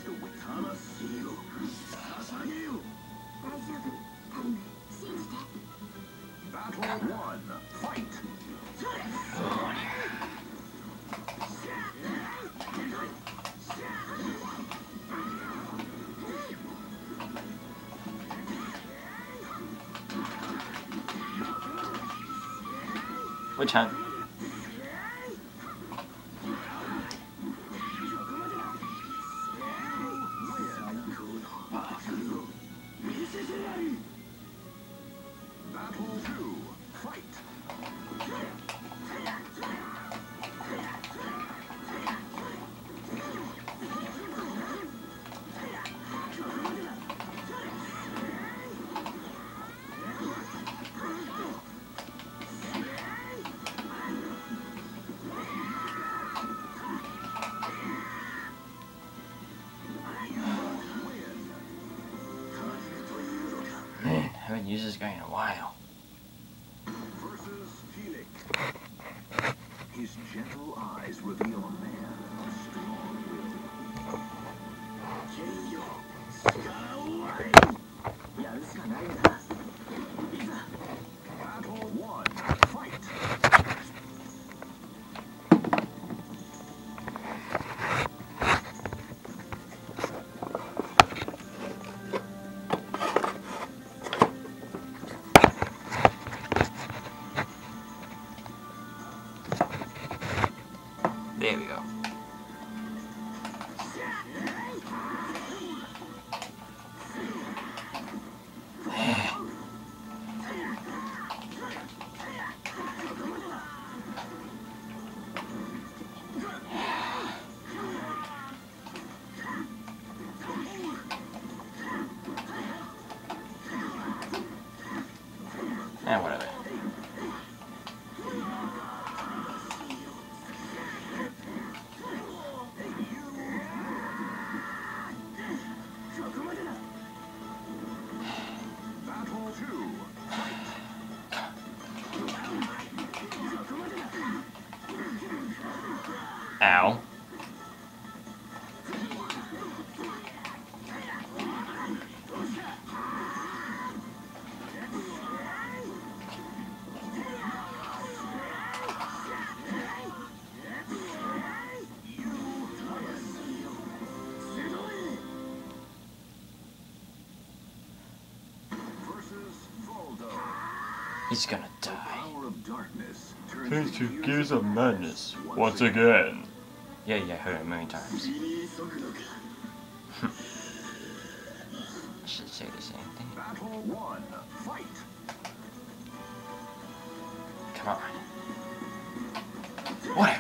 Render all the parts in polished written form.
Battle 1, fight! Which hand? Battle 2, fight! Man, I haven't used this guy in a while. Versus Phoenix. His gentle eyes reveal a man of strong will. Battle 1, fight! There we go. Whatever. Battle 2, fight! Ow. He's gonna die. Turns to Gears of Madness once again. Yeah, I heard it a million times. I should say the same thing. Battle 1, fight! Come on. Whatever.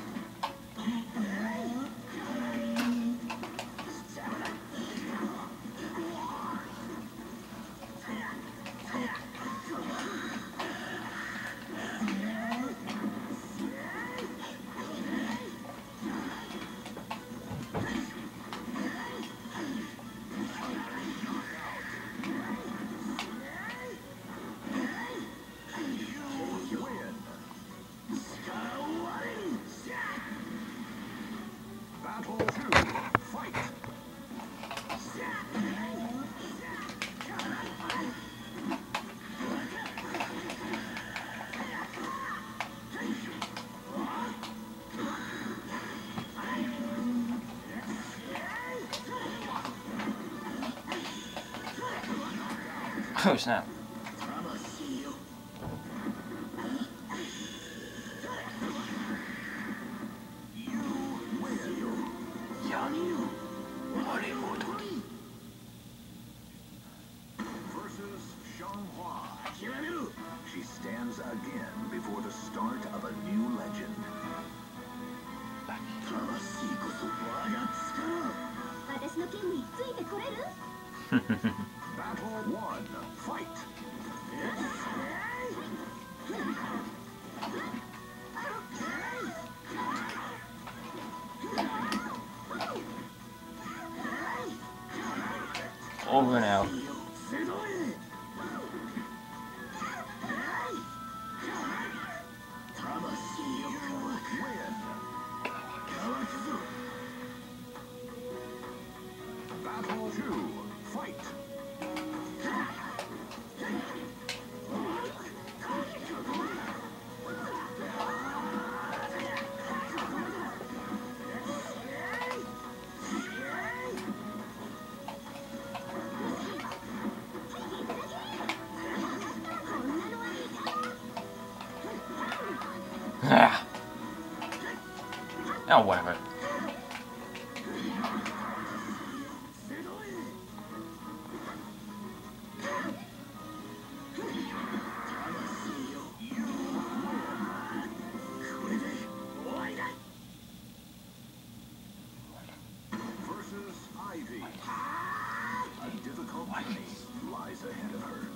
Battle 2, fight! Oh snap. Versus Xianghua. She stands again before the start of a new legend. Battle 1, fight! Over and out. Battle 2, fight! Oh, whatever. Versus Ivy. A difficult journey lies ahead of her.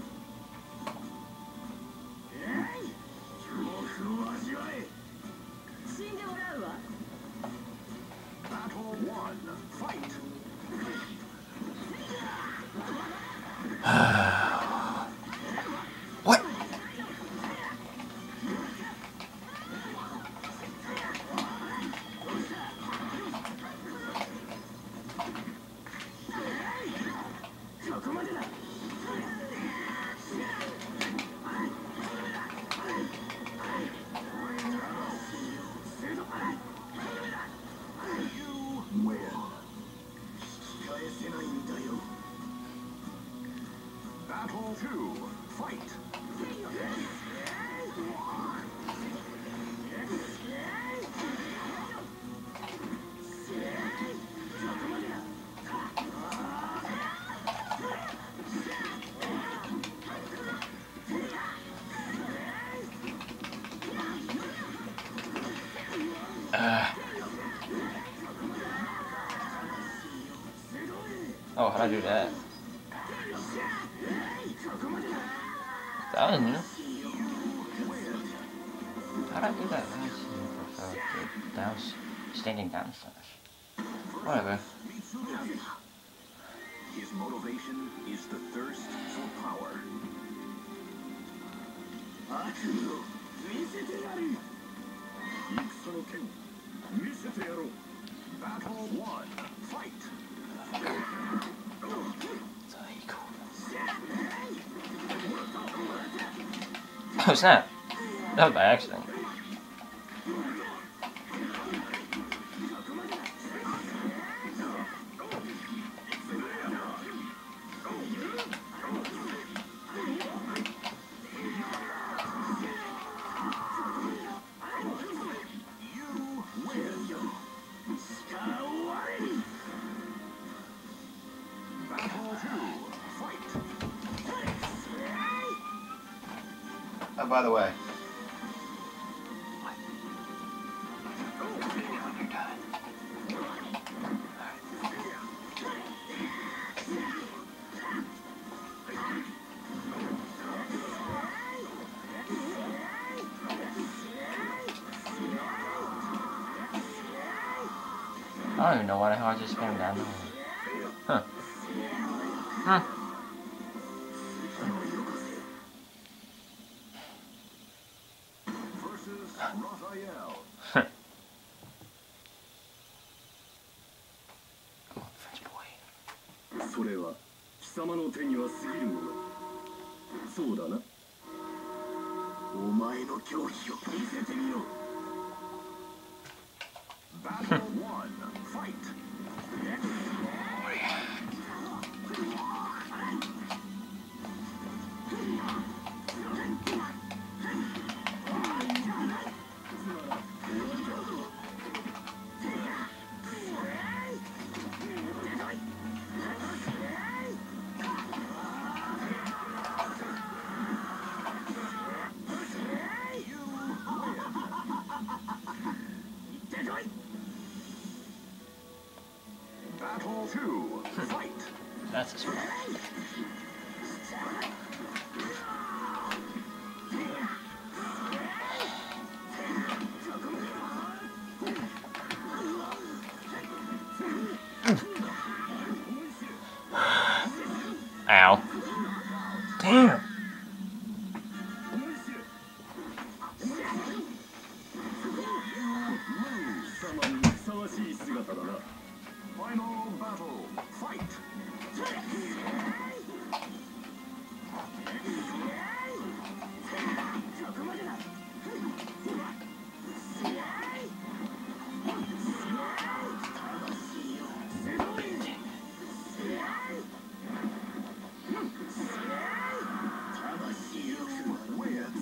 Battle 1, fight! What? Battle 2, fight! Oh, how'd I do that? That was new. How'd I do that? That was standing down slash. Whatever. His motivation is the thirst for power. Battle 1, fight! Oh snap! That was by accident. Oh, by the way. I don't even know why the hell I just spammed down there. Huh. Huh. Versus Raphael. Come on, French boy. それは貴様の手には過ぎるもの。そうだな。お前の狂気を見せてみろ。 Battle 1, fight! Battle 2, fight! That's a smart. Ow. Damn. Final battle. battle. Fight! Win.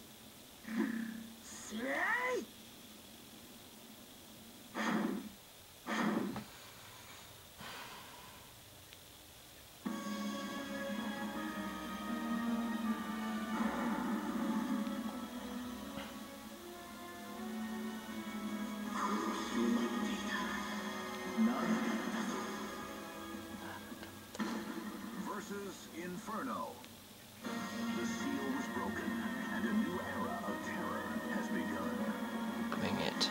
Versus Inferno. The seal was broken, and a new era of terror has begun. Bring it.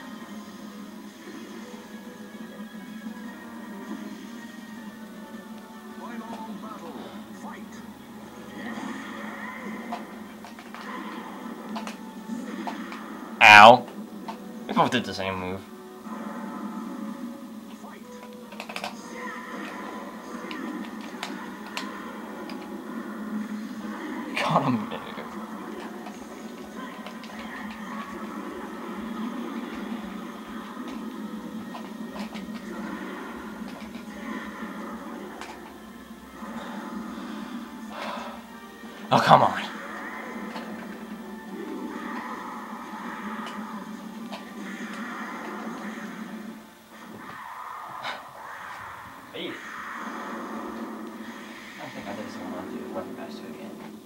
Final battle. Fight! Ow. We both did the same move. Fight! Got him a minute ago. Oh, come on. Hey. I think I just want to do weapon master again.